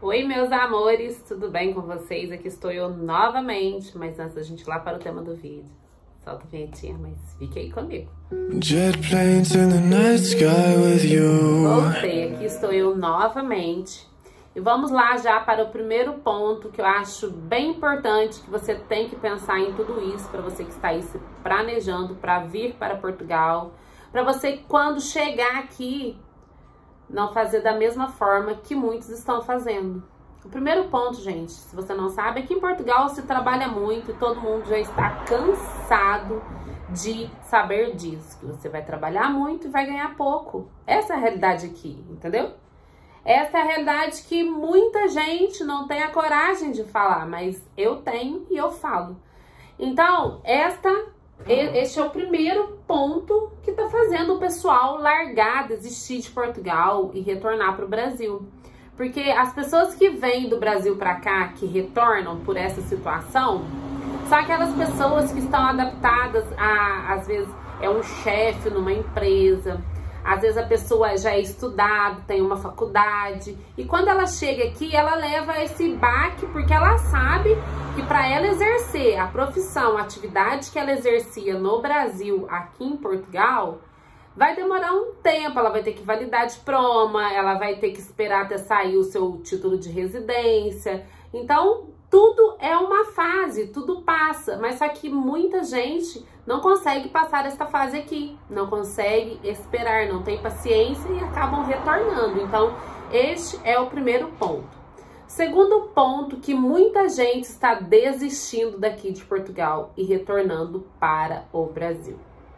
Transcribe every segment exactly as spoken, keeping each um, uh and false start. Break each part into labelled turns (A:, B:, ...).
A: Oi, meus amores, tudo bem com vocês? Aqui estou eu novamente, mas antes da gente ir lá para o tema do vídeo, solta a vinhetinha, mas fique aí comigo.
B: Jet planes in the night sky with you.
A: Voltei, aqui estou eu novamente. E vamos lá já para o primeiro ponto que eu acho bem importante, que você tem que pensar em tudo isso, para você que está aí se planejando para vir para Portugal, para você quando chegar aqui, não fazer da mesma forma que muitos estão fazendo. O primeiro ponto, gente, se você não sabe, é que em Portugal se trabalha muito e todo mundo já está cansado de saber disso, que você vai trabalhar muito e vai ganhar pouco. Essa é a realidade aqui, entendeu? Essa é a realidade que muita gente não tem a coragem de falar, mas eu tenho e eu falo. Então, esta, este é o primeiro ponto que está fazendo o pessoal largar, desistir de Portugal e retornar para o Brasil. Porque as pessoas que vêm do Brasil para cá, que retornam por essa situação, são aquelas pessoas que estão adaptadas a, às vezes, é um chefe numa empresa, às vezes a pessoa já é estudada, tem uma faculdade, e quando ela chega aqui, ela leva esse baque, porque ela sabe que para ela exercer a profissão, a atividade que ela exercia no Brasil, aqui em Portugal, vai demorar um tempo. Ela vai ter que validar diploma, ela vai ter que esperar até sair o seu título de residência. Então, tudo é uma fase, tudo passa, mas só que muita gente não consegue passar essa fase aqui, não consegue esperar, não tem paciência e acabam retornando. Então, este é o primeiro ponto. Segundo ponto, que muita gente está desistindo daqui de Portugal e retornando para o Brasil.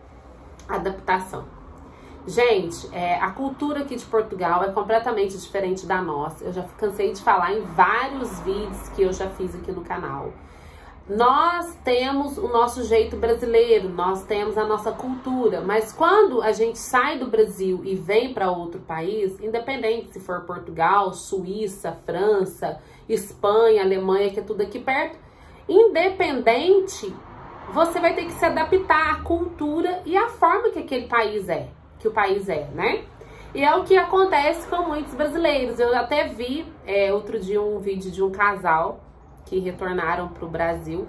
A: Adaptação. Gente, é, a cultura aqui de Portugal é completamente diferente da nossa. Eu já cansei de falar em vários vídeos que eu já fiz aqui no canal. Nós temos o nosso jeito brasileiro, nós temos a nossa cultura, mas quando a gente sai do Brasil e vem para outro país, independente se for Portugal, Suíça, França, Espanha, Alemanha, que é tudo aqui perto, independente, você vai ter que se adaptar à cultura e à forma que aquele país é, que o país é, né? E é o que acontece com muitos brasileiros. Eu até vi é, outro dia um vídeo de um casal que retornaram para o Brasil.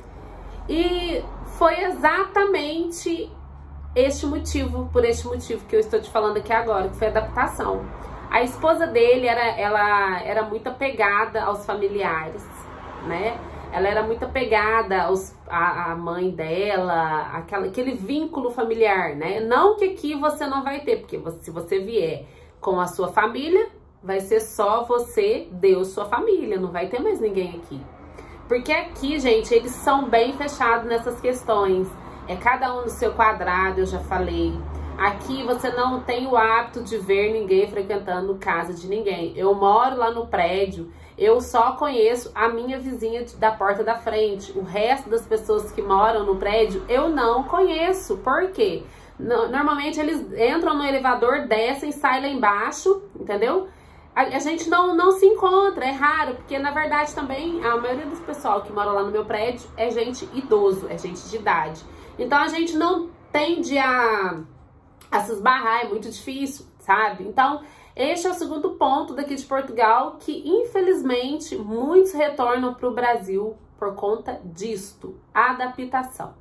A: E foi exatamente este motivo, por este motivo que eu estou te falando aqui agora, que foi a adaptação. A esposa dele, era, ela era muito apegada aos familiares, né? Ela era muito apegada aos, a, a mãe dela, aquela, aquele vínculo familiar, né? Não que aqui você não vai ter, porque você, se você vier com a sua família, vai ser só você, Deus, sua família, não vai ter mais ninguém aqui. Porque aqui, gente, eles são bem fechados nessas questões. É cada um no seu quadrado, eu já falei. Aqui você não tem o hábito de ver ninguém frequentando casa de ninguém. Eu moro lá no prédio, eu só conheço a minha vizinha da porta da frente. O resto das pessoas que moram no prédio, eu não conheço. Por quê? Normalmente eles entram no elevador, descem, saem lá embaixo, entendeu? A gente não, não se encontra, é raro, porque na verdade também a maioria dos pessoal que mora lá no meu prédio é gente idoso, é gente de idade. Então a gente não tende a, a se esbarrar, é muito difícil, sabe? Então este é o segundo ponto daqui de Portugal, que infelizmente muitos retornam para o Brasil por conta disto, adaptação.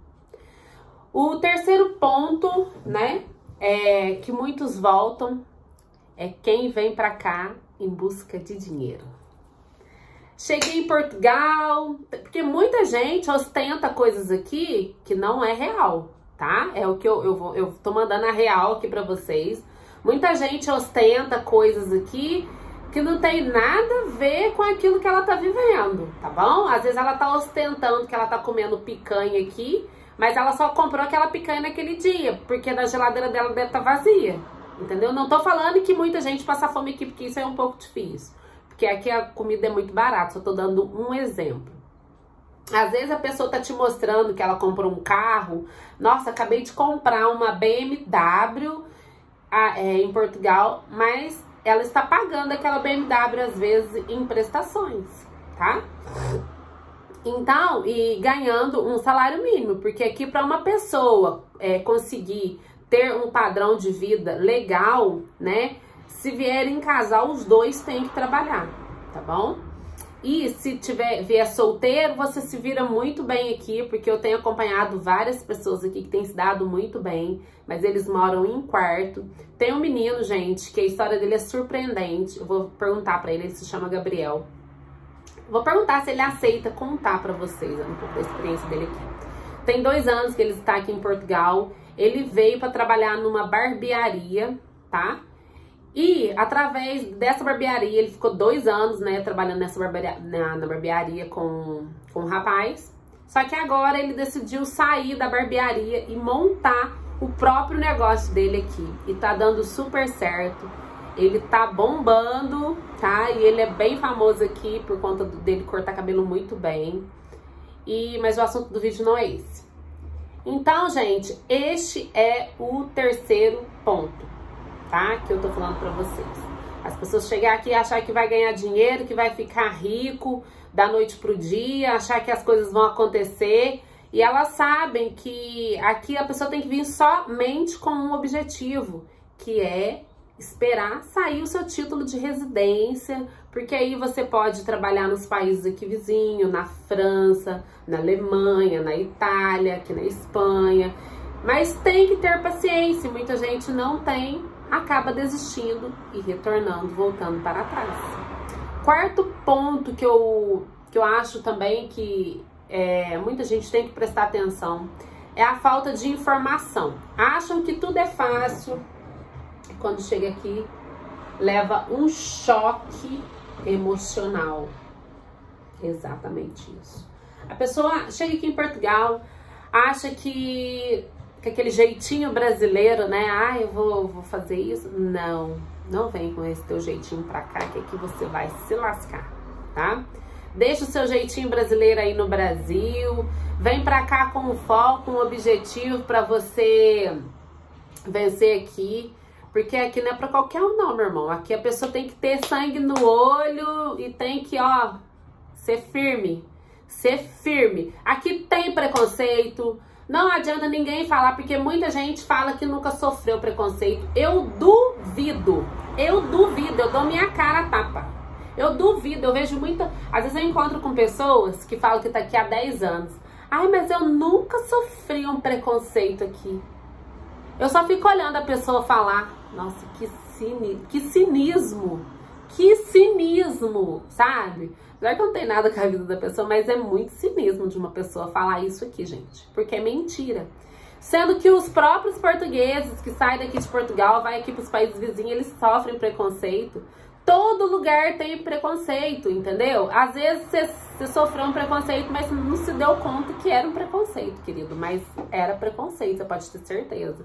A: O terceiro ponto, né, é que muitos voltam, é quem vem pra cá em busca de dinheiro. Cheguei em Portugal, porque muita gente ostenta coisas aqui que não é real, tá? É o que eu, eu, vou, eu tô mandando a real aqui pra vocês. Muita gente ostenta coisas aqui que não tem nada a ver com aquilo que ela tá vivendo, tá bom? Às vezes ela tá ostentando que ela tá comendo picanha aqui, mas ela só comprou aquela picanha naquele dia, porque na geladeira dela deve estar vazia. Entendeu? Não tô falando que muita gente passa fome aqui, porque isso é um pouco difícil. Porque aqui a comida é muito barata, só tô dando um exemplo. Às vezes a pessoa tá te mostrando que ela comprou um carro. Nossa, acabei de comprar uma B M W a, é, em Portugal, mas ela está pagando aquela B M W às vezes em prestações, tá? Então, e ganhando um salário mínimo, porque aqui para uma pessoa é, conseguir ter um padrão de vida legal, né? Se vierem em casal, os dois têm que trabalhar. tá bom? E se tiver, vier solteiro, você se vira muito bem aqui, porque eu tenho acompanhado várias pessoas aqui que têm se dado muito bem, mas eles moram em quarto. Tem um menino, gente, que a história dele é surpreendente. Eu vou perguntar pra ele, ele se chama Gabriel. Vou perguntar se ele aceita contar pra vocês um pouco da experiência dele aqui. Tem dois anos que ele está aqui em Portugal. Ele veio pra trabalhar numa barbearia, tá? E através dessa barbearia, ele ficou dois anos, né, trabalhando nessa barbearia, na, na barbearia com, com um rapaz. Só que agora ele decidiu sair da barbearia e montar o próprio negócio dele aqui. E tá dando super certo. Ele tá bombando, tá? E ele é bem famoso aqui por conta dele cortar cabelo muito bem. E, mas o assunto do vídeo não é esse. Então, gente, este é o terceiro ponto, tá? Que eu tô falando pra vocês. As pessoas chegarem aqui e achar que vai ganhar dinheiro, que vai ficar rico da noite pro dia, achar que as coisas vão acontecer. E elas sabem que aqui a pessoa tem que vir somente com um objetivo, que é esperar sair o seu título de residência, porque aí você pode trabalhar nos países aqui vizinhos, na França, na Alemanha, na Itália, aqui na Espanha. Mas tem que ter paciência, muita gente não tem, acaba desistindo e retornando, voltando para trás. Quarto ponto que eu, que eu acho também que é, muita gente tem que prestar atenção é a falta de informação. Acham que tudo é fácil, quando chega aqui, leva um choque emocional. Exatamente isso. A pessoa chega aqui em Portugal, acha que, que aquele jeitinho brasileiro, né? Ah, eu vou, vou fazer isso. Não, não vem com esse teu jeitinho pra cá, que aqui você vai se lascar, tá? Deixa o seu jeitinho brasileiro aí no Brasil. Vem pra cá com um foco, um objetivo pra você vencer aqui. Porque aqui não é pra qualquer um não, meu irmão. Aqui a pessoa tem que ter sangue no olho e tem que, ó, ser firme. Ser firme. Aqui tem preconceito. Não adianta ninguém falar, porque muita gente fala que nunca sofreu preconceito. Eu duvido. Eu duvido. Eu dou minha cara a tapa. Eu duvido. Eu vejo muita... Às vezes eu encontro com pessoas que falam que tá aqui há dez anos. Ai, mas eu nunca sofri um preconceito aqui. Eu só fico olhando a pessoa falar. Nossa, que, cini... que cinismo. Que cinismo, sabe? Não é que não tem nada com a vida da pessoa, mas é muito cinismo de uma pessoa falar isso aqui, gente. Porque é mentira. Sendo que os próprios portugueses que saem daqui de Portugal, vai aqui para os países vizinhos, eles sofrem preconceito. Todo lugar tem preconceito, entendeu? Às vezes você, você sofreu um preconceito, mas não se deu conta que era um preconceito, querido. Mas era preconceito, você pode ter certeza.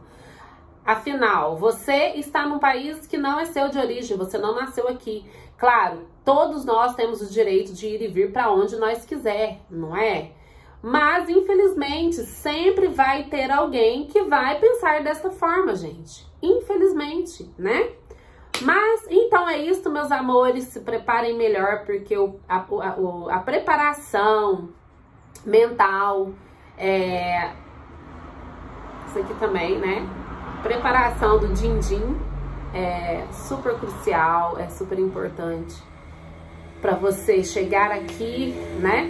A: Afinal, você está num país que não é seu de origem, você não nasceu aqui. Claro, todos nós temos o direito de ir e vir para onde nós quiser, não é? Mas, infelizmente, sempre vai ter alguém que vai pensar dessa forma, gente. Infelizmente, né? Mas, então é isso, meus amores. Se preparem melhor, porque o, a, a, a preparação mental, é... isso aqui também, né? Preparação do din-din é super crucial, é super importante para você chegar aqui, né?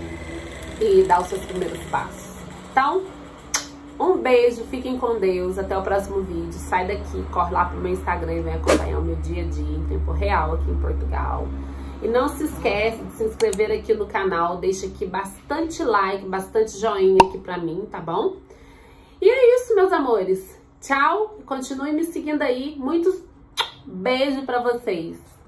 A: E dar os seus primeiros passos. Então, um beijo, fiquem com Deus, até o próximo vídeo. Sai daqui, corre lá pro meu Instagram e vem acompanhar o meu dia a dia em tempo real aqui em Portugal. E não se esquece de se inscrever aqui no canal, deixa aqui bastante like, bastante joinha aqui pra mim, tá bom? E é isso, meus amores. Tchau, continue me seguindo aí. Muitos beijos pra vocês.